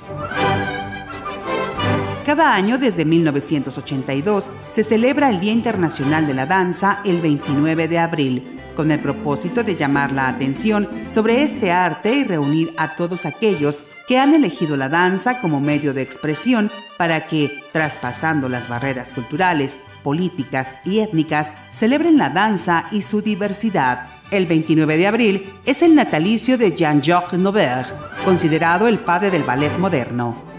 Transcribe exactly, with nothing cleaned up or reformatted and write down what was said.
Cada año desde mil novecientos ochenta y dos se celebra el Día Internacional de la Danza el veintinueve de abril, con el propósito de llamar la atención sobre este arte y reunir a todos aquellos que han elegido la danza como medio de expresión para que, traspasando las barreras culturales, políticas y étnicas, celebren la danza y su diversidad. El veintinueve de abril es el natalicio de Jean-Georges Nobert, considerado el padre del ballet moderno.